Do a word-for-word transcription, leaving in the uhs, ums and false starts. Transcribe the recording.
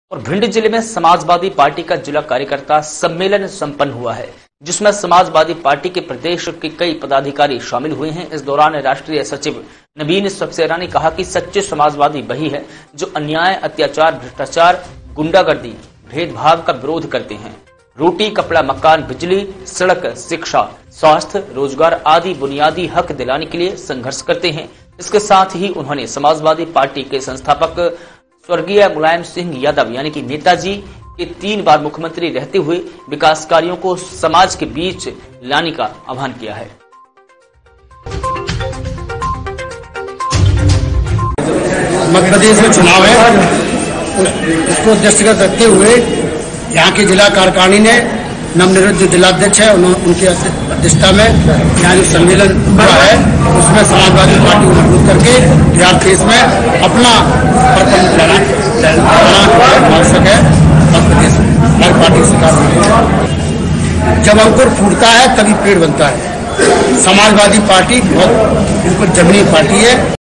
और भिंड जिले में समाजवादी पार्टी का जिला कार्यकर्ता सम्मेलन संपन्न हुआ है, जिसमें समाजवादी पार्टी के प्रदेश के कई पदाधिकारी शामिल हुए हैं। इस दौरान राष्ट्रीय सचिव नवीन सक्सेना ने कहा कि सच्चे समाजवादी वही है जो अन्याय, अत्याचार, भ्रष्टाचार, गुंडागर्दी, भेदभाव का विरोध करते हैं। रोटी, कपड़ा, मकान, बिजली, सड़क, शिक्षा, स्वास्थ्य, रोजगार आदि बुनियादी हक दिलाने के लिए संघर्ष करते हैं। इसके साथ ही उन्होंने समाजवादी पार्टी के संस्थापक स्वर्गीय मुलायम सिंह यादव यानी कि नेताजी के तीन बार मुख्यमंत्री रहते हुए विकास कार्यों को समाज के बीच लाने का आह्वान किया है। मध्य प्रदेश में चुनाव है, उसको दृष्टिगत रखते हुए यहाँ की जिला कार्यकारिणी ने नवनिर्वाचित जो जिलाध्यक्ष है उनकी अध्यक्षता में यहाँ जो सम्मेलन हुआ है उसमें समाजवादी पार्टी को मजबूत करके बिहार देश में अपना आवश्यक है। मध्य प्रदेश में हर पार्टी सरकार जब अंकुर फूटता है तभी पेड़ बनता है। समाजवादी पार्टी बहुत बिल्कुल जमीनी पार्टी है।